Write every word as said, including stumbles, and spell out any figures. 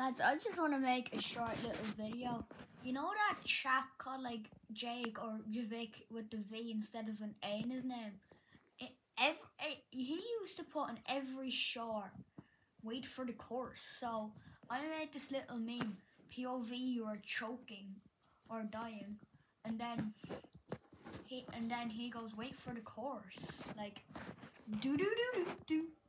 Lads, I just want to make a short little video. You know that chap called like Jake or Javik with the V instead of an A in his name? It, every, it, he used to put on every short, wait for the course. So I made this little meme, P O V you are choking or dying, and then he and then he goes, wait for the course. Like do do do do do.